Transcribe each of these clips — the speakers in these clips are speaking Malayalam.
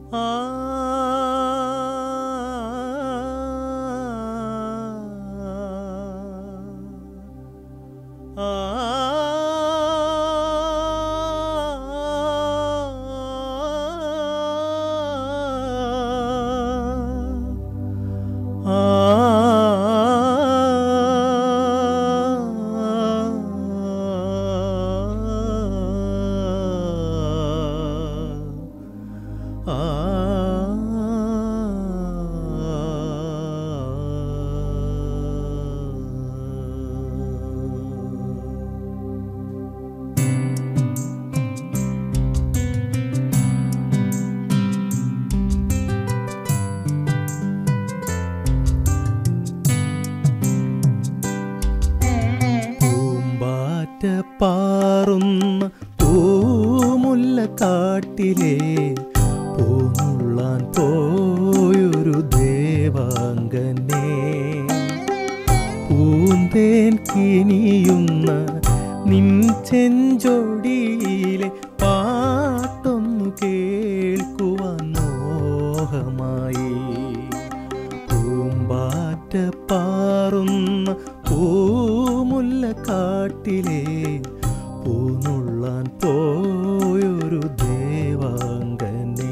പാറുന്ന പൂമുല്ലക്കാട്ടിലെ പൂനുള്ളാൻ പോയൊരു ദേവാംഗനെ പൂന്തേൻ കിനിയുന്ന നിൻ ചെഞ്ചൊടിയിലെ പാട്ടൊന്നു കേൾക്കുവാൻ മോഹമായി പൂമ്പാറ്റ പാറുന്ന പൂമുല്ലക്കാട്ടിലെ പൂനുള്ളാൻ പോയൊരു ദേവാംഗനെ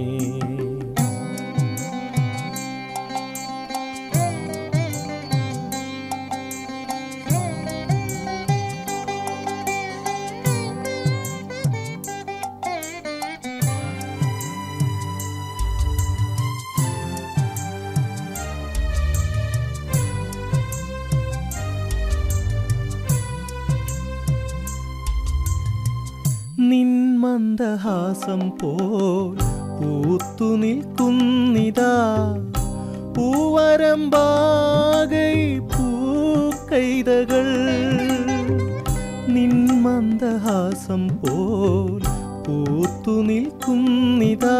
നിൻ മന്ദഹാസം പോൽ പൂത്തു നിൽക്കുന്നിതാ പൂവരമ്പാകൈ പൂക്കൈതകൾ നിൻ മന്ദഹാസം പോൽ പൂത്തു നിൽക്കുന്നിതാ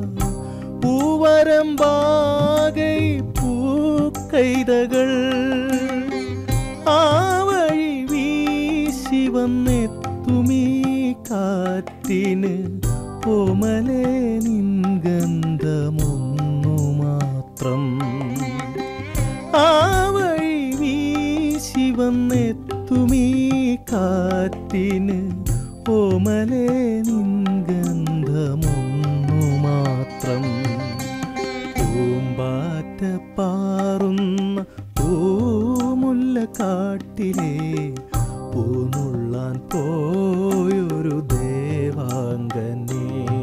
പൂവരമ്പാകൈ പൂക്കൈതകൾ ആ വഴി വീശി വന്നെത്തുമീ കാറ്റിന് ഓമലേ നിൻ ഗന്ധമൊന്നു മാത്രം ആ വഴി വീശി വന്നെത്തുമീ കാറ്റിന് ഓമലേ നിൻ ഗന്ധമൊന്നു മാത്രം പൂമ്പാറ്റ പാറുന്ന പൂമുല്ലക്കാട്ടിലെ പൂനുള്ളാൻ പോയൊരു ദേവാംഗനെ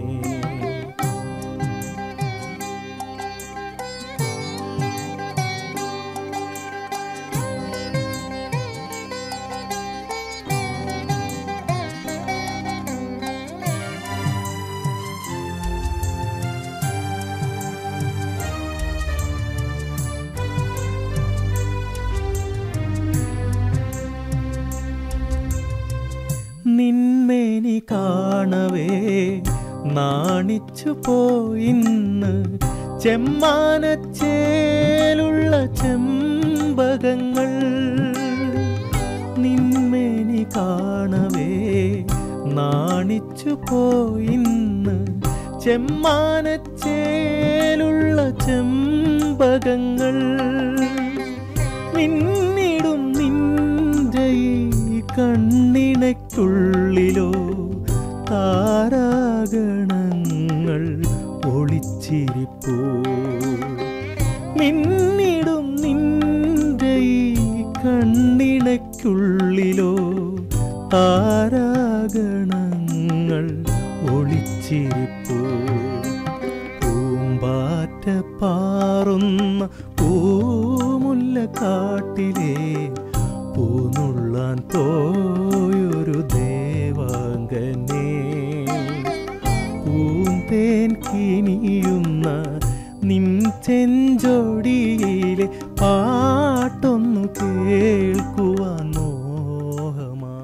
നിന്മേനി കാണവേ നാണിച്ചു പോയിന്ന് ചെമ്മാനച്ചേലുള്ള ചെമ്പകങ്ങൾ നിന്മേനി കാണവേ നാണിച്ചു പോയിന്ന് ചെമ്മാനച്ചേലുള്ള ചെമ്പകങ്ങൾ മിന്നിടും നിന്റെ ഈ കണ്ണിണയ്ക്കുള്ളിലോ താരാഗണങ്ങൾ ഒളിച്ചിരിപ്പൂ മിന്നിടും നിന്റെ ഈ കണ്ണിണയ്ക്കുള്ളിലോ താരാഗണങ്ങൾ ഒളിച്ചിരിപ്പൂ പൂമ്പാറ്റ പാറുന്ന പൂമുല്ലക്കാട്ടിലെ പൂനുള്ളാൻ പോയൊരു ദേവാംഗനെ പൂന്തേൻ കിനിയുന്ന നിൻ ചെഞ്ചൊടിയിലെ പാട്ടൊന്നു കേൾക്കൂ